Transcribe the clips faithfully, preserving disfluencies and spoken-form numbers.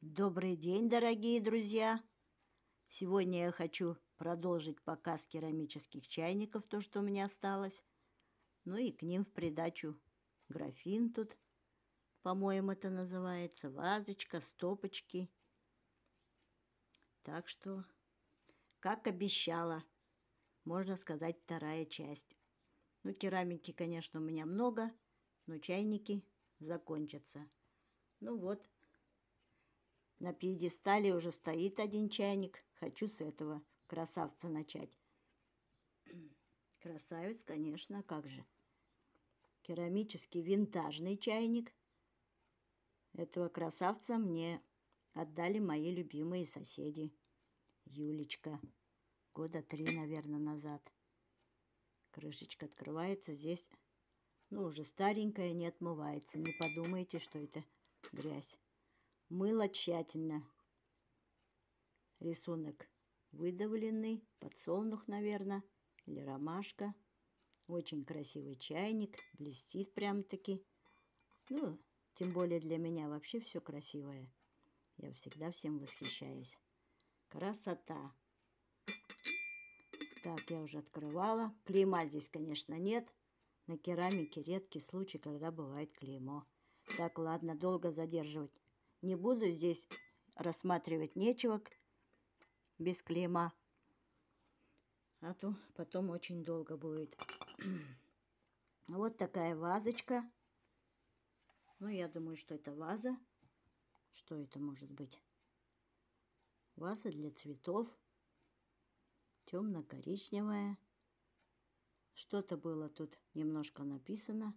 Добрый день, дорогие друзья! Сегодня я хочу продолжить показ керамических чайников, то, что у меня осталось. Ну и к ним в придачу графин тут, по-моему, это называется, вазочка, стопочки. Так что, как обещала, можно сказать, вторая часть. Ну, керамики, конечно, у меня много, но чайники закончатся. Ну вот. На пьедестале уже стоит один чайник. Хочу с этого красавца начать. Красавец, конечно, как же. Керамический винтажный чайник. Этого красавца мне отдали мои любимые соседи. Юлечка. Года три, наверное, назад. Крышечка открывается. Здесь, ну, уже старенькая, не отмывается. Не подумайте, что это грязь. Мыло тщательно. Рисунок выдавленный, подсолнух, наверное, или ромашка. Очень красивый чайник, блестит прям-таки. Ну, тем более для меня вообще все красивое. Я всегда всем восхищаюсь. Красота! Так, я уже открывала. Клейма здесь, конечно, нет. На керамике редкий случай, когда бывает клеймо. Так, ладно, долго задерживать не буду. Здесь рассматривать нечего без клейма. А то потом очень долго будет. Вот такая вазочка. Ну, я думаю, что это ваза. Что это может быть? Ваза для цветов. Темно-коричневая. Что-то было тут немножко написано.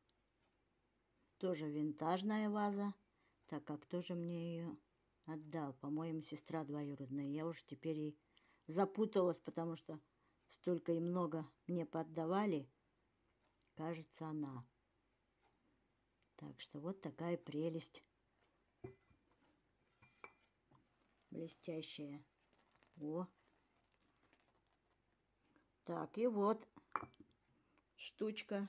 Тоже винтажная ваза. Так как тоже мне ее отдал? По-моему, сестра двоюродная. Я уже теперь и запуталась, потому что столько и много мне поддавали. Кажется, она. Так что вот такая прелесть. Блестящая. О. Так, и вот штучка.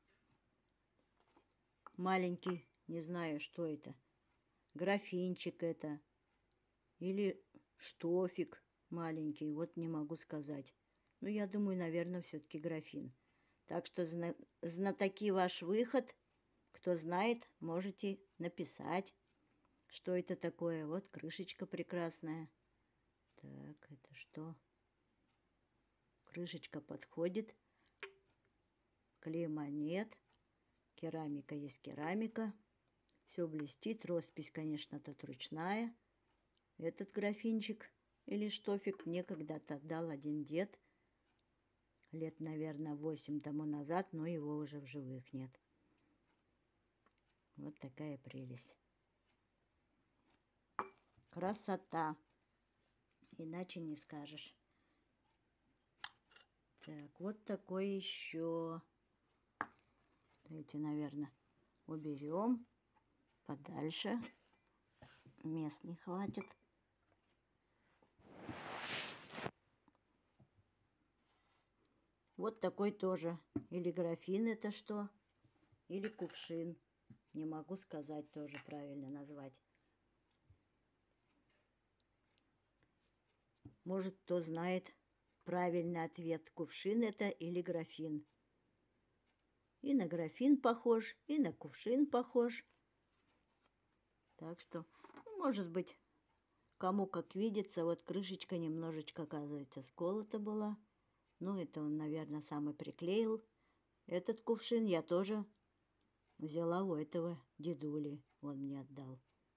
Маленький, не знаю, что это. Графинчик это. Или штофик маленький. Вот не могу сказать. Ну, я думаю, наверное, все-таки графин. Так что зна знатоки ваш выход. Кто знает, можете написать, что это такое. Вот крышечка прекрасная. Так, это что? Крышечка подходит. Клейма нет. Керамика есть керамика. Все блестит. Роспись, конечно, тут ручная. Этот графинчик или штофик мне когда-то отдал один дед. Лет, наверное, восемь тому назад, но его уже в живых нет. Вот такая прелесть. Красота. Иначе не скажешь. Так, вот такой еще. Давайте, наверное, уберем подальше. Мест не хватит. Вот такой тоже. Или графин это что? Или кувшин. Не могу сказать, тоже правильно назвать. Может, кто знает правильный ответ. Кувшин это или графин. И на графин похож, и на кувшин похож. Так что, может быть, кому как видится. Вот крышечка немножечко, оказывается, сколота была. Ну, это он, наверное, сам и приклеил. Этот кувшин я тоже взяла у этого дедули. Он мне отдал.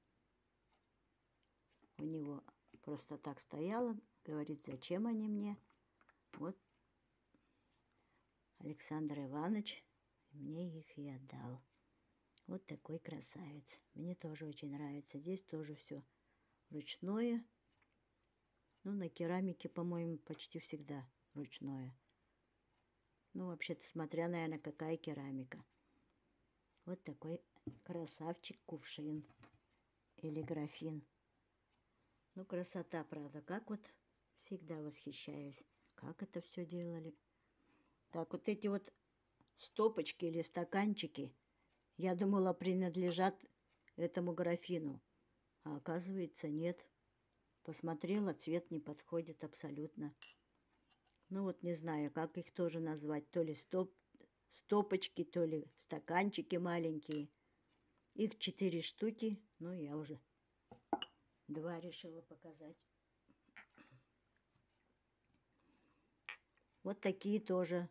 У него просто так стояло. Говорит, зачем они мне? Вот Александр Иванович мне их и отдал. Вот такой красавец. Мне тоже очень нравится. Здесь тоже все ручное. Ну, на керамике, по-моему, почти всегда ручное. Ну, вообще-то, смотря, наверное, какая керамика. Вот такой красавчик-кувшин. Или графин. Ну, красота, правда. Как вот всегда восхищаюсь. Как это все делали. Так, вот эти вот стопочки или стаканчики, я думала, принадлежат этому графину. А оказывается, нет. Посмотрела, цвет не подходит абсолютно. Ну вот не знаю, как их тоже назвать. То ли стоп, стопочки, то ли стаканчики маленькие. Их четыре штуки. Ну, я уже два решила показать. Вот такие тоже.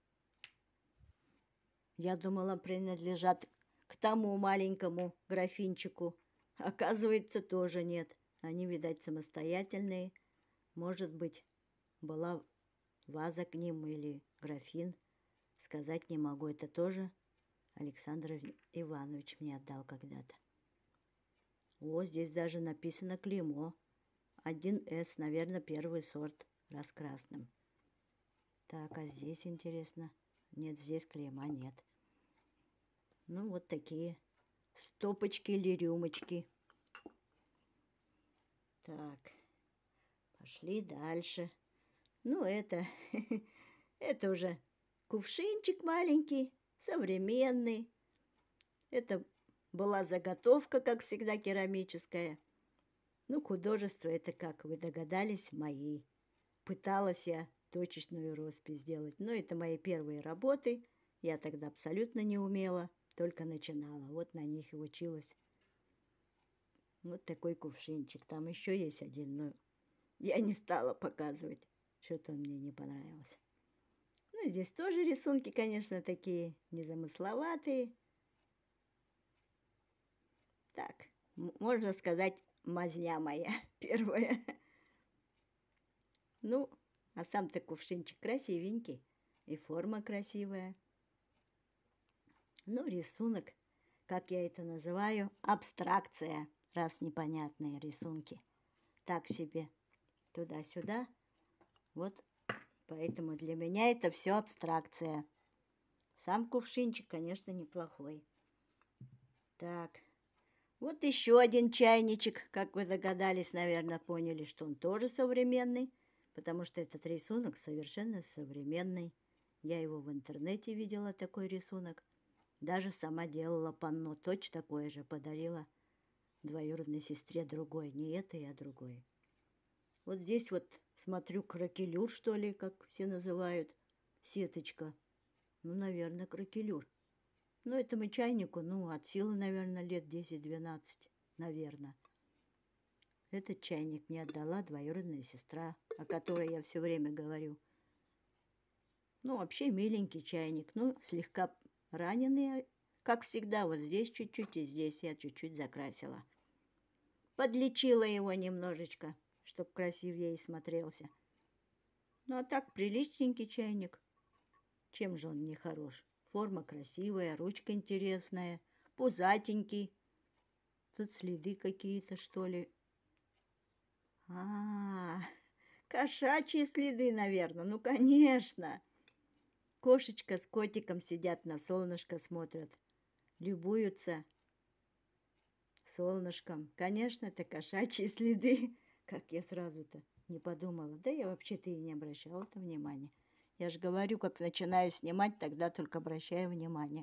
Я думала, принадлежат к тому маленькому графинчику. Оказывается, тоже нет. Они, видать, самостоятельные. Может быть, была ваза к ним или графин. Сказать не могу. Это тоже Александр Иванович мне отдал когда-то. О, здесь даже написано клеймо. один эс, наверное, первый сорт, раскрасным. Так, а здесь интересно. Нет, здесь клейма нет. Ну, вот такие стопочки или рюмочки. Так, пошли дальше. Ну, это, это уже кувшинчик маленький, современный. Это была заготовка, как всегда, керамическая. Ну, художество это, как вы догадались, мои. Пыталась я точечную роспись сделать. Но это мои первые работы. Я тогда абсолютно не умела, только начинала. Вот на них и училась. Вот такой кувшинчик. Там еще есть один, но я не стала показывать. Что-то он мне не понравился. Ну, здесь тоже рисунки, конечно, такие незамысловатые. Так, можно сказать, мазня моя первая. Ну, а сам-то кувшинчик красивенький. И форма красивая. Ну, рисунок, как я это называю, абстракция, раз непонятные рисунки. Так себе, туда-сюда. Вот, поэтому для меня это все абстракция. Сам кувшинчик, конечно, неплохой. Так, вот еще один чайничек. Как вы догадались, наверное, поняли, что он тоже современный, потому что этот рисунок совершенно современный. Я его в интернете видела, такой рисунок. Даже сама делала панно, точно такое же, подарила двоюродной сестре другой. Не этой, а другой. Вот здесь вот смотрю кракелюр, что ли, как все называют. Сеточка. Ну, наверное, кракелюр. Ну, этому чайнику, ну, от силы, наверное, лет десять-двенадцать, наверное. Этот чайник мне отдала двоюродная сестра, о которой я все время говорю. Ну, вообще миленький чайник, ну, слегка раненый, как всегда, вот здесь чуть-чуть и здесь я чуть-чуть закрасила. Подлечила его немножечко, чтобы красивее смотрелся. Ну, а так приличненький чайник. Чем же он не хорош? Форма красивая, ручка интересная, пузатенький. Тут следы какие-то, что ли. А, кошачьи следы, наверное. Ну, конечно. Кошечка с котиком сидят на солнышко, смотрят, любуются солнышком. Конечно, это кошачьи следы. Как я сразу-то не подумала. Да я вообще-то и не обращала-то внимания. Я же говорю, как начинаю снимать, тогда только обращаю внимание.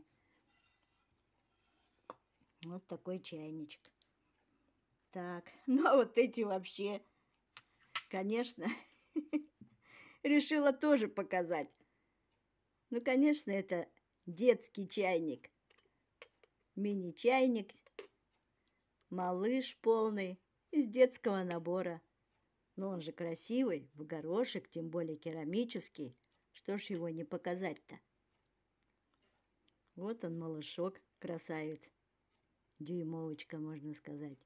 Вот такой чайничек. Так, ну а вот эти вообще, конечно, решила тоже показать. Ну, конечно, это детский чайник. Мини-чайник, малыш полный, из детского набора. Но он же красивый, в горошек, тем более керамический. Что ж его не показать-то? Вот он, малышок, красавец. Дюймовочка, можно сказать.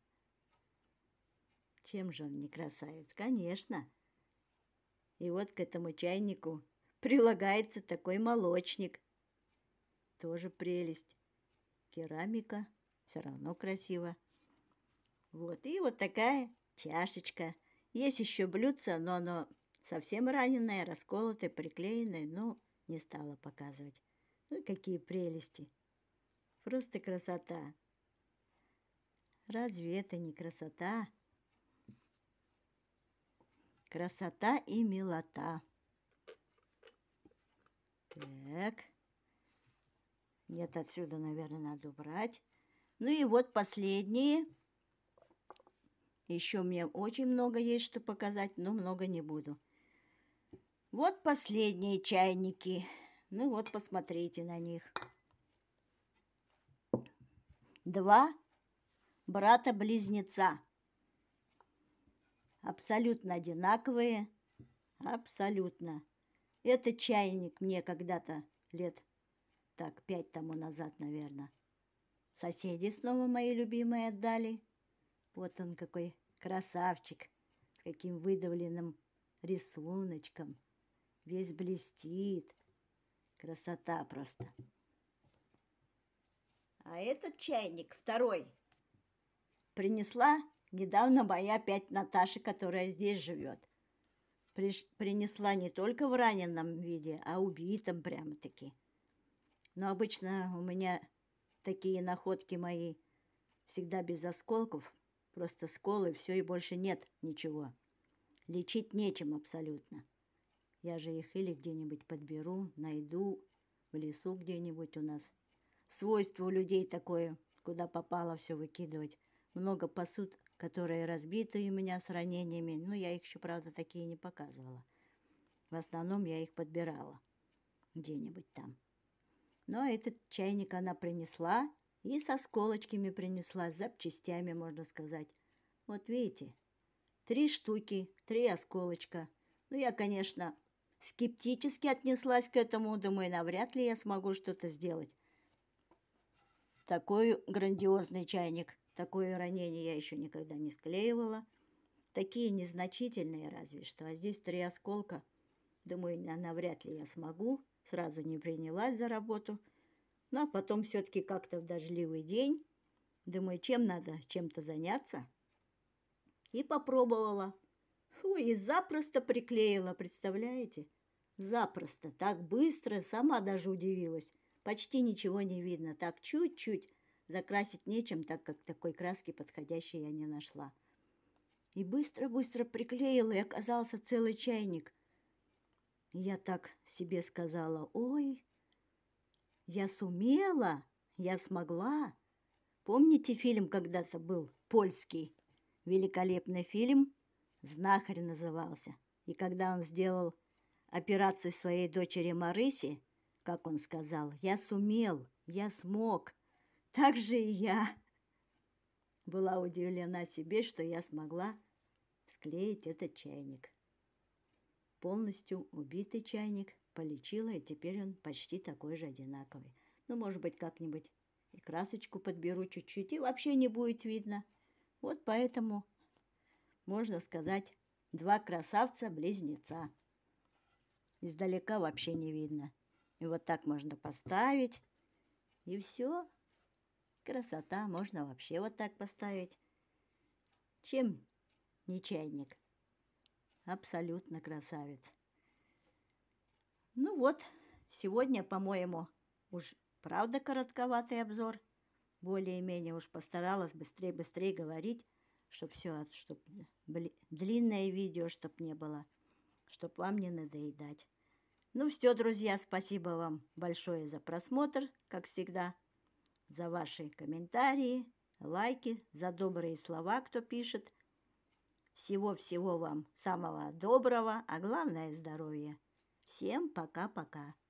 Чем же он не красавец? Конечно. И вот к этому чайнику прилагается такой молочник. Тоже прелесть. Керамика. Все равно красиво. Вот. И вот такая чашечка. Есть еще блюдце, но оно совсем раненое, расколотое, приклеенное. Но не стала показывать. Ну, какие прелести. Просто красота. Разве это не красота? Красота и милота. Так. Нет, отсюда, наверное, надо убрать. Ну и вот последние. Еще мне очень много есть что показать, но много не буду. Вот последние чайники. Ну вот, посмотрите на них. Два брата-близнеца. Абсолютно одинаковые. Абсолютно. Этот чайник мне когда-то лет так пять тому назад, наверное, соседи снова мои любимые отдали. Вот он какой красавчик, с каким выдавленным рисуночком. Весь блестит. Красота просто. А этот чайник, второй, принесла недавно моя опять Наташа, которая здесь живет. Приш... Принесла не только в раненом виде, а убитом прямо-таки. Но обычно у меня такие находки мои всегда без осколков. Просто сколы, все, и больше нет ничего. Лечить нечем абсолютно. Я же их или где-нибудь подберу, найду, в лесу где-нибудь у нас. Свойство у людей такое, куда попало все выкидывать. Много посуд, которые разбиты у меня с ранениями. Ну, я их еще, правда, такие не показывала. В основном я их подбирала где-нибудь там. Но этот чайник она принесла и со сколочками принесла, с запчастями, можно сказать. Вот видите, три штуки, три осколочка. Ну, я, конечно, скептически отнеслась к этому. Думаю, навряд ли я смогу что-то сделать. Такой грандиозный чайник, такое ранение я еще никогда не склеивала. Такие незначительные разве что. А здесь три осколка. Думаю, навряд ли я смогу. Сразу не принялась за работу. Ну, а потом все-таки как-то в дождливый день. Думаю, чем надо чем-то заняться. И попробовала. Фу, и запросто приклеила, представляете? Запросто, так быстро, сама даже удивилась. Почти ничего не видно, так чуть-чуть. Закрасить нечем, так как такой краски подходящей я не нашла. И быстро-быстро приклеила, и оказался целый чайник. И я так себе сказала: ой, я сумела, я смогла. Помните, фильм когда-то был польский, великолепный фильм, «Знахарь» назывался. И когда он сделал операцию своей дочери Марысе, как он сказал: я сумел, я смог. Так же и я была удивлена себе, что я смогла склеить этот чайник. Полностью убитый чайник полечила, и теперь он почти такой же одинаковый. Ну, может быть, как-нибудь и красочку подберу чуть-чуть, и вообще не будет видно. Вот поэтому, можно сказать, два красавца-близнеца. Издалека вообще не видно. И вот так можно поставить, и все. Красота. Можно вообще вот так поставить. Чем не чайник? Абсолютно красавец. Ну вот, сегодня, по-моему, уж правда коротковатый обзор. Более-менее уж постаралась быстрее-быстрее говорить, чтобы все, чтобы длинное видео, чтобы не было, чтобы вам не надоедать. Ну все, друзья, спасибо вам большое за просмотр, как всегда, за ваши комментарии, лайки, за добрые слова, кто пишет. Всего-всего вам самого доброго, а главное здоровья. Всем пока-пока.